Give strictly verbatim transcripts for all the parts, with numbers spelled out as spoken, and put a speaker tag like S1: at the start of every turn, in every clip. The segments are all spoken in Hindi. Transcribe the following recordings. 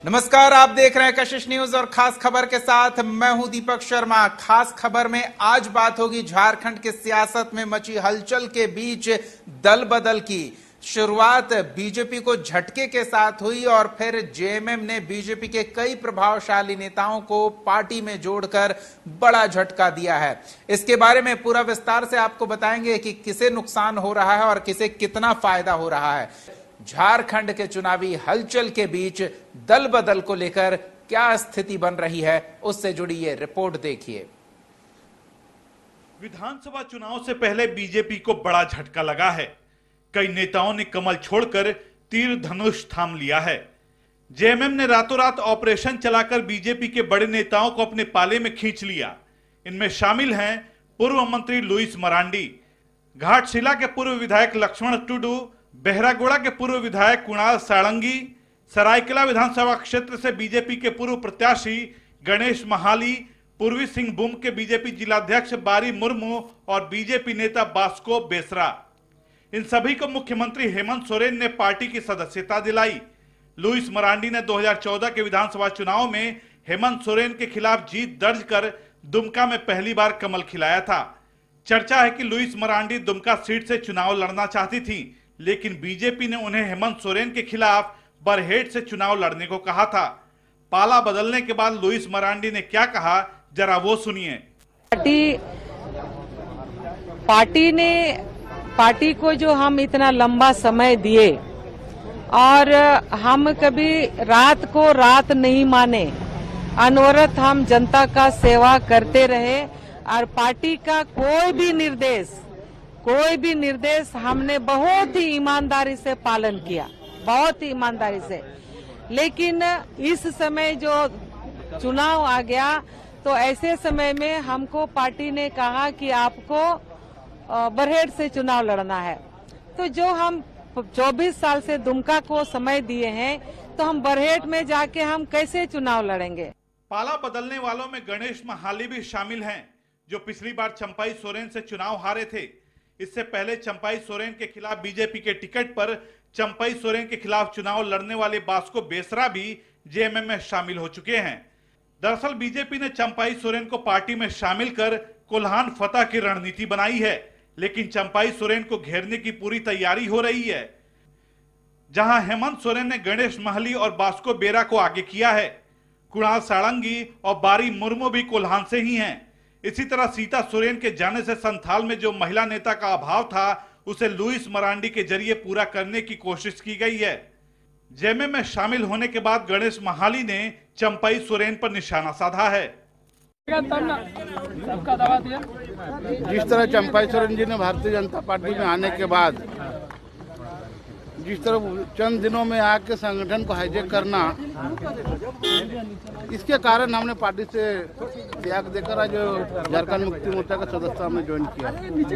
S1: नमस्कार, आप देख रहे हैं कशिश न्यूज और खास खबर के साथ मैं हूं दीपक शर्मा। खास खबर में आज बात होगी झारखंड की सियासत में मची हलचल के बीच दल बदल की। शुरुआत बीजेपी को झटके के साथ हुई और फिर जेएमएम ने बीजेपी के कई प्रभावशाली नेताओं को पार्टी में जोड़कर बड़ा झटका दिया है। इसके बारे में पूरा विस्तार से आपको बताएंगे कि किसे नुकसान हो रहा है और किसे कितना फायदा हो रहा है। झारखंड के चुनावी हलचल के बीच दल बदल को लेकर क्या स्थिति बन रही है, उससे जुड़ी ये रिपोर्ट देखिए।
S2: विधानसभा चुनाव से पहले बीजेपी को बड़ा झटका लगा है। कई नेताओं ने कमल छोड़कर तीर धनुष थाम लिया है। जेएमएम ने रातों रात ऑपरेशन चलाकर बीजेपी के बड़े नेताओं को अपने पाले में खींच लिया। इनमें शामिल हैं पूर्व मंत्री लुइस मरांडी, घाटशिला के पूर्व विधायक लक्ष्मण टुडू, बहरागोड़ा के पूर्व विधायक कुणाल साळंगी, सरायकेला विधानसभा क्षेत्र से बीजेपी के पूर्व प्रत्याशी गणेश महाली, पूर्वी सिंहभूम के बीजेपी जिलाध्यक्ष बारी मुर्मू और बीजेपी नेता बास्को बेसरा। इन सभी को मुख्यमंत्री हेमंत सोरेन ने पार्टी की सदस्यता दिलाई। लुइस मरांडी ने दो हज़ार चौदह के विधानसभा चुनाव में हेमंत सोरेन के खिलाफ जीत दर्ज कर दुमका में पहली बार कमल खिलाया था। चर्चा है कि लुइस मरांडी दुमका सीट से चुनाव लड़ना चाहती थी, लेकिन बीजेपी ने उन्हें हेमंत सोरेन के खिलाफ बरहेट से चुनाव लड़ने को कहा था। पाला बदलने के बाद लुइस मरांडी ने क्या कहा, जरा वो सुनिए।
S3: पार्टी पार्टी ने पार्टी को जो हम इतना लंबा समय दिए और हम कभी रात को रात नहीं माने, अनवरत हम जनता का सेवा करते रहे और पार्टी का कोई भी निर्देश कोई भी निर्देश हमने बहुत ही ईमानदारी से पालन किया, बहुत ही ईमानदारी से। लेकिन इस समय जो चुनाव आ गया तो ऐसे समय में हमको पार्टी ने कहा कि आपको बरहेट से चुनाव लड़ना है। तो जो हम चौबीस साल से दुमका को समय दिए हैं, तो हम बरहेट में जाके हम कैसे चुनाव लड़ेंगे।
S2: पाला बदलने वालों में गणेश महाली भी शामिल हैं, जो पिछली बार चंपाई सोरेन से चुनाव हारे थे। इससे पहले चंपाई सोरेन के खिलाफ बीजेपी के टिकट पर चंपाई सोरेन के खिलाफ चुनाव लड़ने वाले बास्को बेसरा भी जेएमएम में शामिल हो चुके हैं। दरअसल बीजेपी ने चंपाई सोरेन को पार्टी में शामिल कर कोल्हान फतह की रणनीति बनाई है, लेकिन चंपाई सोरेन को घेरने की पूरी तैयारी हो रही है। जहां हेमंत सोरेन ने गणेश महली और बास्को बेरा को आगे किया है, कुणाल साळंगी और बारी मुर्मू भी कोल्हान से ही हैं। इसी तरह सीता सोरेन के जाने से संथाल में जो महिला नेता का अभाव था, उसे लुइस मरांडी के जरिए पूरा करने की कोशिश की गई है। जेएमएम में शामिल होने के बाद गणेश महाली ने चंपाई सोरेन पर निशाना साधा है।
S4: जिस तरह चंपाई सोरेन जी ने भारतीय जनता पार्टी में आने के बाद जिस तरह चंद दिनों में आके संगठन को हाईजैक करना, इसके कारण हमने पार्टी से त्याग देकर आज झारखंड मुक्ति मोर्चा का सदस्य हमने ज्वाइन किया।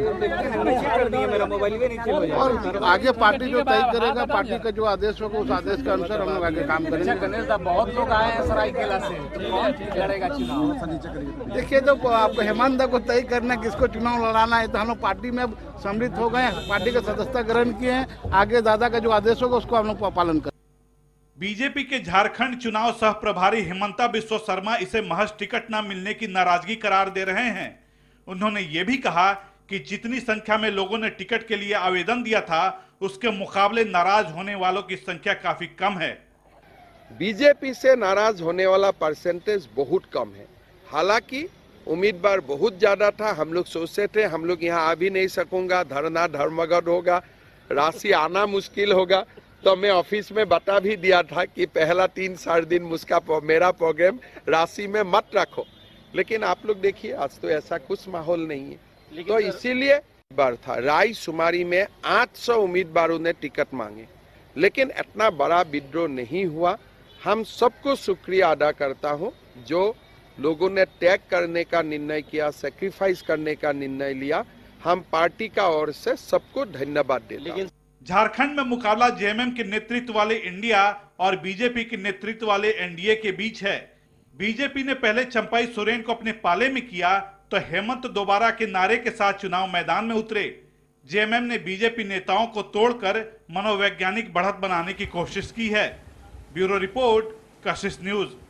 S4: और आगे पार्टी जो तय करेगा, पार्टी का जो आदेश होगा, उस आदेश के अनुसार हम लोग आगे काम करेंगे।
S5: बहुत लोग आए हैं सरायकेला से, तो कौन लड़ेगा चुनाव?
S4: देखिए, तो आपको हेमंत को तय करना किसको चुनाव लड़ाना है, तो हम लोग पार्टी में सम्मिलित हो गए, पार्टी का सदस्यता ग्रहण किए हैं। आगे दादा का जो आदेश होगा उसको हम लोग पालन करें।
S2: बीजेपी के झारखंड चुनाव सह प्रभारी हेमंता बिस्वा शर्मा इसे महज टिकट न मिलने की नाराजगी करार दे रहे हैं। उन्होंने ये भी कहा कि जितनी संख्या में लोगों ने टिकट के लिए आवेदन दिया था, उसके मुकाबले नाराज होने वालों की संख्या काफी कम है।
S6: बीजेपी से नाराज होने वाला परसेंटेज बहुत कम है। हालांकि उम्मीदवार बहुत ज्यादा था। हम लोग सोचते थे हम लोग यहाँ आ भी नहीं सकूंगा, धरना धर्मगढ़ होगा, राशि आना मुश्किल होगा। तो मैं ऑफिस में बता भी दिया था कि पहला तीन साढ़े दिन मुझका मेरा प्रोग्राम राशि में मत रखो। लेकिन आप लोग देखिए, आज तो ऐसा कुछ माहौल नहीं है। तो इसीलिए बार था राय शुमारी में आठ सौ उम्मीदवारों ने टिकट मांगे, लेकिन इतना बड़ा विद्रोह नहीं हुआ। हम सबको शुक्रिया अदा करता हूँ जो लोगों ने त्याग करने का निर्णय किया, सेक्रीफाइस करने का निर्णय लिया। हम पार्टी का ओर से सबको धन्यवाद देते हैं।
S2: झारखंड में मुकाबला जेएमएम के नेतृत्व वाले इंडिया और बीजेपी के नेतृत्व वाले एनडीए के बीच है। बीजेपी ने पहले चंपाई सोरेन को अपने पाले में किया, तो हेमंत दोबारा के नारे के साथ चुनाव मैदान में उतरे। जेएमएम ने बीजेपी नेताओं को तोड़कर मनोवैज्ञानिक बढ़त बनाने की कोशिश की है। Bureau report, Kashish news.